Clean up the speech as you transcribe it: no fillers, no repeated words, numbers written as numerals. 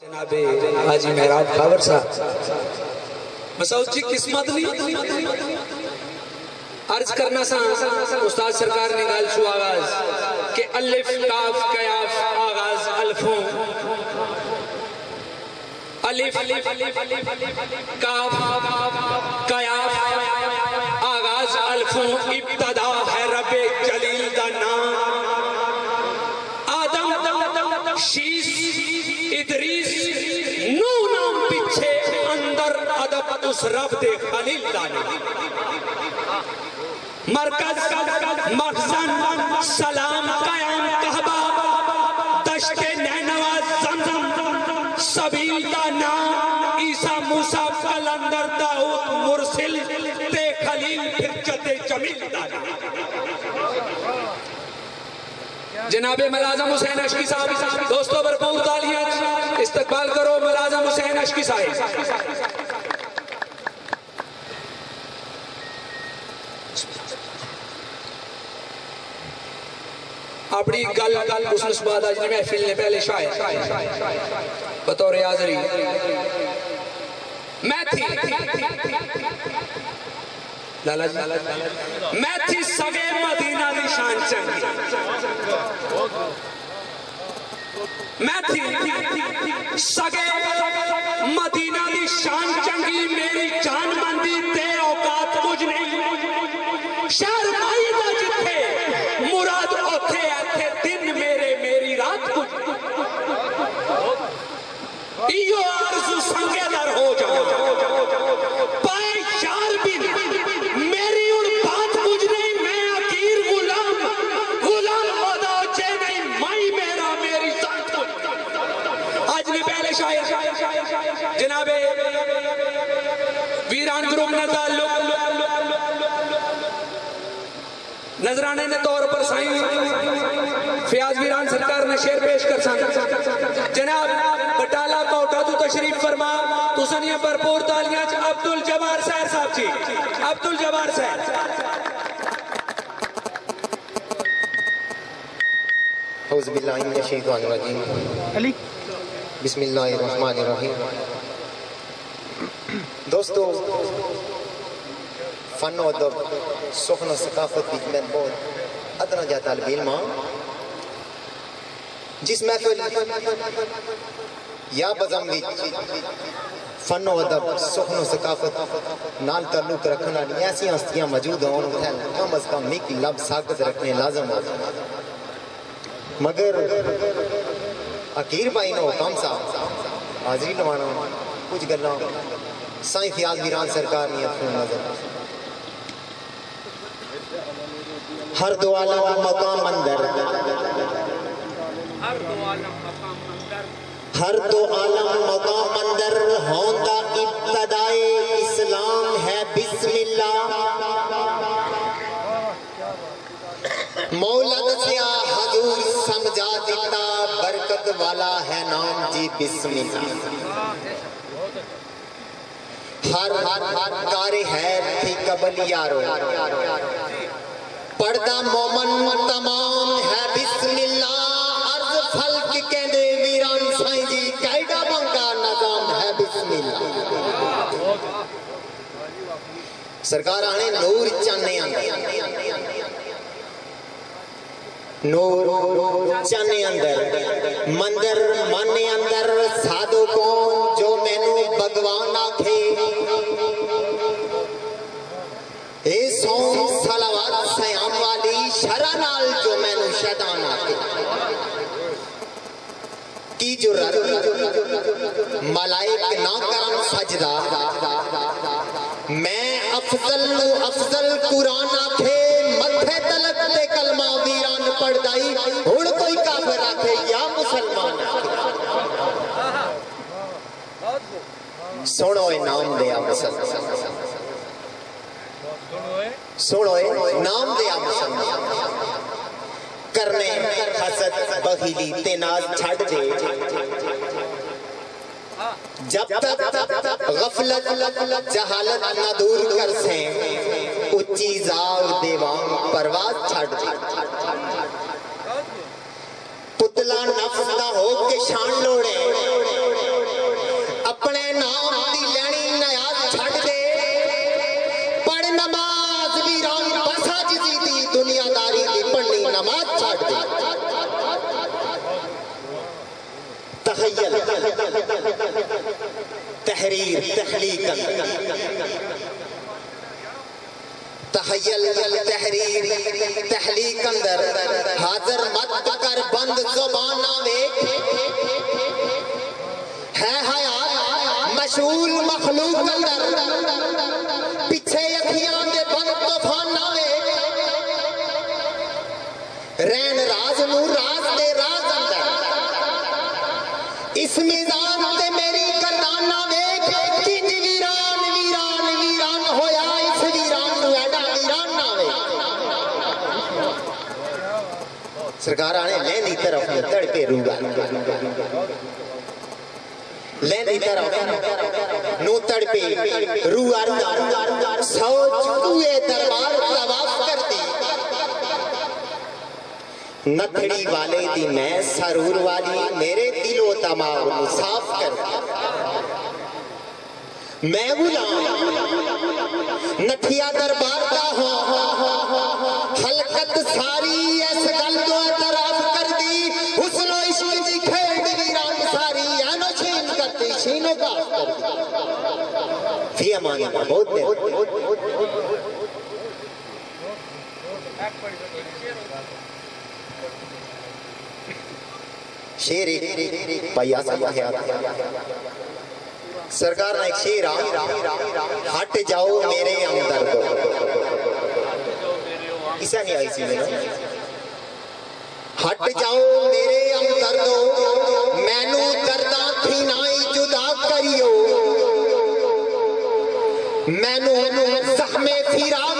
जनाबे हाजी मेहराब खावर साहब मसूद जी किस्मत नहीं अर्ज करना सा उस्ताद सरकार ने गाल शु आगाज के अलिफ काफ कयाफ आगाज अल्फों अलिफ काफ कयाफ आगाज अल्फों इब्तदा है रब्बे जलील दा नाम आदम शीश इदरीस नू नाम पीछे अंदर अदब उस रब दे खलील दा नाम मरकज मखजन सलाम कयाम कहबा दश्ते नैनवा ज़मज़म सबील दा नाम ईसा मूसा कलंदर दाऊद मुरसिल ते खलील फिर जदे जमील दा नाम जनाबे मलाज़म हुसैन अशकी साहब दोस्तों भरपूर तालियां इस्तकबाल करो मलाज़म हुसैन अशकी साहब। अपनी गल उस नस्बात आज महफिल ने पहले शायद बतौर हाज़री मैं थी लाला जी मैं थी सगे मदीना दी शान चंगी मैं थी सगे मदीना दी शान चंगी मेरी जान मंदी ते औकात कुछ नहीं शहर माई दा जिथे मुराद ओथे आथे दिन मेरे मेरी रात कुछ इयो आरज़ू संगे दर हो जाओ पाए यार भी मेरी उन बात कुछ नहीं मैं अकीर गुलाम गुलाम खुदा चे नहीं माई मेरा मेरी जात आज ने पहले शायर जनाबे वीरान ग्रुप ने ताल्लुक नजराने ने तौर पर साईं फयाज वीरान सरकार ने शेर पेश कर सन जनाब बटाला कोटा तू तशरीफ फरमा तुसनिया भरपूर तालियां अब्दुल जब्बार सैर साहब जी अब्दुल जब्बार सैर औज़ु बिल्लाहि मिनश शैतानिर रजीम बिस्मिल्लाहिर रहमानिर रहीम। दोस्तों फन और अदब सुखन और सकाफत की मैं बहुत अदना जा तालिब इल्म जिस महफिल या बज़म विच फन और अदब सुखन और सकाफत नाल ताल्लुक रखने वाली ऐसी हस्तियां मौजूद हों कम अज कम एक लफ्ज़ साकत रखने लाजम हो मगर अकीर भाई नो कम सा हाजिरी लवाना कुछ गल्लां साईं फयाज वीरान सरकार ने अपने नजर हर दो आलम मकाम अंदर हर दो आलम मकाम अंदर होंदा इब्तदाए इस्लाम है बिस्मिल्लाह मौला दसिया हजूर समझा दिता बरकत वाला है नाम जी बिस्मिल्लाह हर कारी है थी कबल यारो पर्दा मोमन तमाम है बिस्मिल्लाह अर्ज फल्क कहंदे वीरान साईं जी कैडा बंका नजाम है बिस्मिल्लाह सरकार आने नूर चाने अंदर नूर चाने अंदर मंदिर माने अंदर साधु कौन जो मैनू भगवान आखे ए सोम सलावत सयाम वाली शरा नाल जो मैनू शैतान आखे की जुर्रत मलाइक ना करन सजदा मैं अफजल नु अफजल कुरान आखे मथे तलक ते कलमा वीरान पढ़दाई हुण कोई काफिर आखे या मुसलमान सुनो नाम दिया मुसलमान सुनो नाम दिया मुसलमान करने हसद बखीली ते नाज छड़ दे जब तक गफलत जहालत ना दूर कर से उच्ची जाग देवांग परवाज छड़ दे पुतला नफ्स दा हो के शान लोड़े तहय्यल तहरीर तहलीक तहय्यल तहरीर तहलीक अंदर हाजर मत कर बंद ज़ुबाना वेख है हयात मशहूल मखलूक अंदर पीछे अखियां दे बंद तूफाना वेख रैन राज नू राज दे राज अंदर इस मिजान ते मेरी करदाना वेख किंज वीरान वीरान वीरान होया इस वीरान नू एडा वीरान ना वेख सरकार आने लेंदी तरफ तड़पे रूगा लेंदी तरफ नू तड़पे रूआ सौ जुए दरबार तवाफ कर दी नथड़ी वाले दी मैं सरूर वाली मेरे दिलो तमाम साफ कर मैं गुलाम नथिया दरबार का हो हलकत सारी इस गल तो तरफ कर दी हुस्नो इश्क दी खेड वीरान सारी यानो छीन करती छीनो काफ कर दी फी अमान बहुत दे शेर भैया सरकार ने एक शेर हट जाओ मेरे अंदर दो ऐसा नहीं आई सी मैंने हट जाओ मेरे अंदर दो मैनू दर्दा थी नाई जुदा करियो मैनू जख्मे फिरा